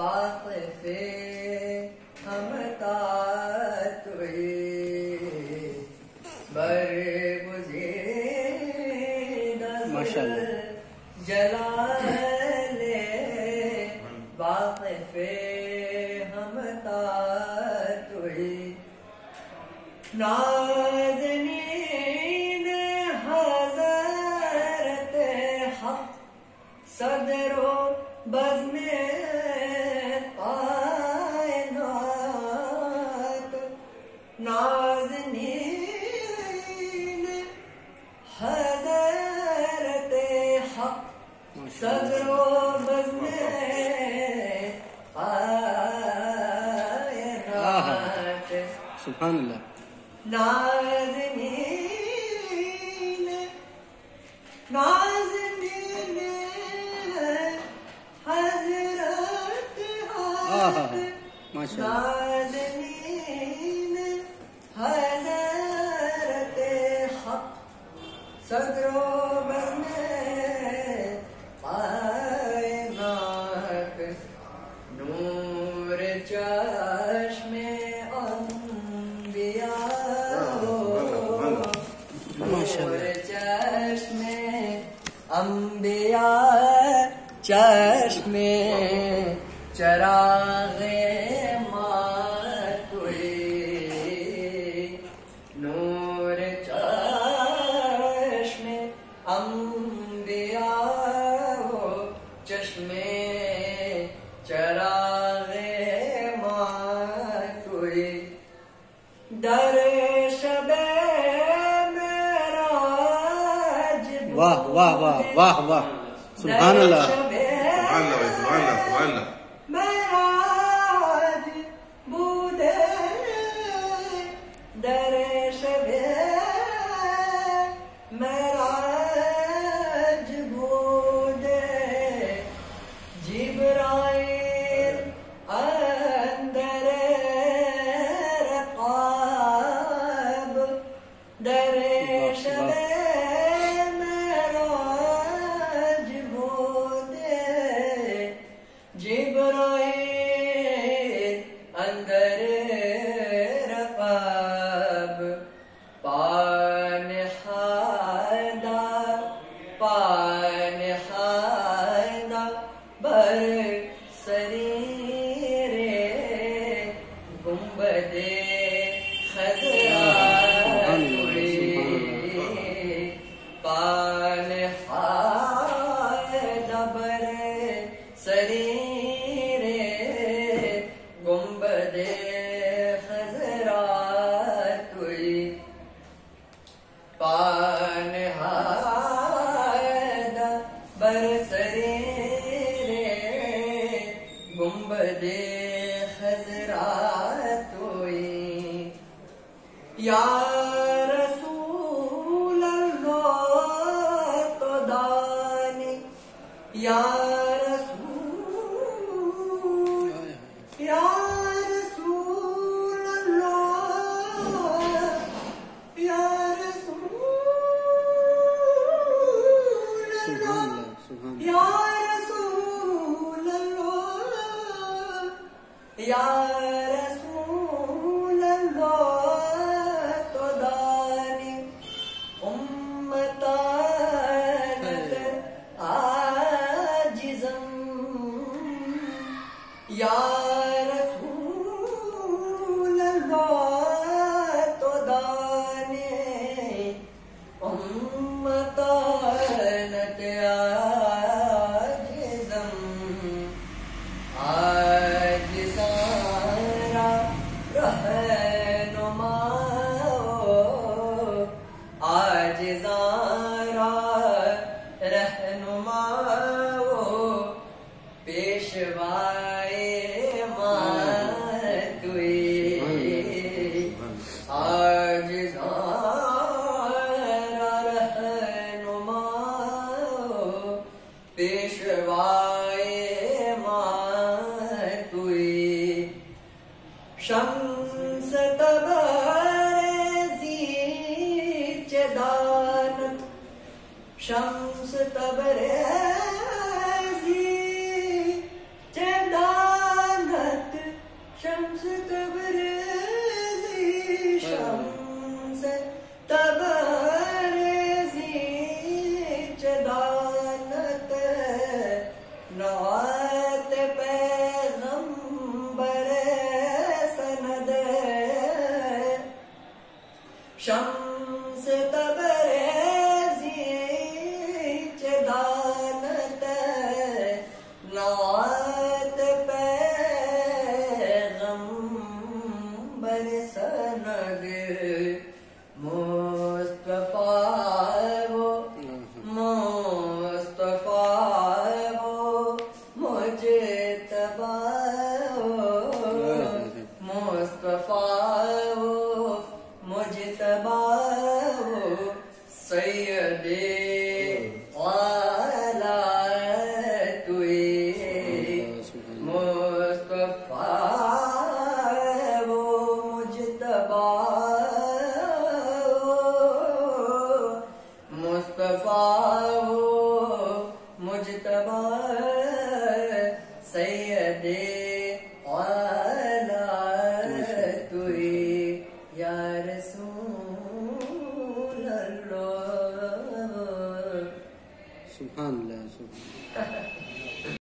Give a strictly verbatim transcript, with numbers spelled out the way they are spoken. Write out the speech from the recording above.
वाक़िफ़े हमता तुई बरगुज़ीर जलाले वाक़िफ़े हमता तुई नाज़नीन हज़रत हक़ सदरो बज़्मे कायनात नाज़नीन हज़रत हक़ सदरो बज़्मे कायनात सुभान अल्लाह नाज़नीन नाज़नीन हज़रत हक़ नाज़नीन हज़रत हक़ सदरो बज़्मे कायनात नूर चश्मे अंबिया नूर चश्मे अंबिया चश्मे चराग़े मातुई नूर चश्मे अंबिया चश्मे चराग़े मातुई दर शबे मेराज वाह वाह वाह वाह वाह सुभान अल्लाह सुभान अल्लाह सुभान अल्लाह सुभान अल्लाह मेराज बूदे दर शबे मेराज बूदे जिब्राइल अंदर रक़ाब दर शबे मेराज बूदे जिब्राइल अंदर रक़ाब पान हादा पान हादा बर सरीरे गुंबदे खज़रा पान हादा बर सरीरे गुंबदे खज़रा तुई पान हादा बर सरीरे गुंबदे खज़रा तुई या रसूल अल्लाह तो दानी या रसूल या रसूल अल्लाह या रसूल सुभान अल्लाह अल्लाह सुभान या रसूल अल्लाह या रसूल अल्लाह तो दानी उम्मतानत आजिज़म या रसूल अल्लाह तो दानी उम्मतानत आजिज़म आजिज़ारा रहनुमा आजिज़ारा रहनुमा पेशवाए मातुई आजिज़ारा रहनुमा पेशवाए मातुई शम्स तबरेज़ी चदान शम्स तबरेज़ी चदान शम्स तबरेज़ी शम्स तबरेज़ी चदानत नवात पैगंबर सनद शम्स तबरेज़ी चदानत नवात पैगंबर सनद मुस्तफा वो मुस्तफा वो मुजतबा वो मुस्तफा वो मुजतबा वो सैयदे वाला तुए मुस्तफा वो मुजतबा मुस्तफा वो मुजतबा सैयदे